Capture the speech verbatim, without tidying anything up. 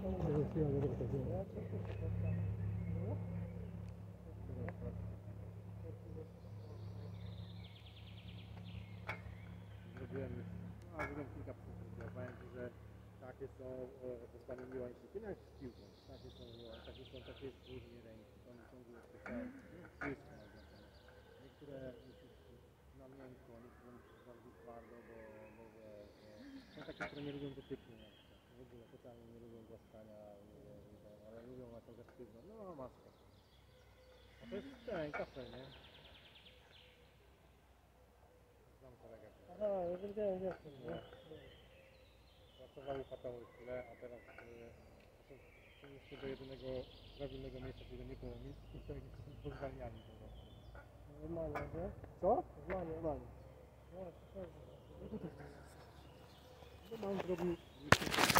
Zrobiłem już, no zrobiłem kilka przykładów. Powiem Ci, że takie są postanie miłośniki, no jak z piłką. Takie są, takie są, takie jest różnie ręki, są, są głupie, są wszystko można powiedzieć. Niektóre musisz na miękko, niektóre musisz bardzo twardo, bo, bo wiesz, bo są takie, które nie lubią dotyku na przykład. W ogóle totalnie nie lubią głaskania, i ten, ale lubią na tą sztywną. No maska. A to jest ten kafe, nie? Znam kolegę. Aha, ja wiedziałem, jak to No. Pracowali patały chwilę, a teraz yy, jeszcze do jedynego prawilnego miejsca, czyli do Niepołomic i to ich pozwalniali po prostu. Normalnie, nie? Co? Normalnie. Normalnie. No, super. No mam zrobił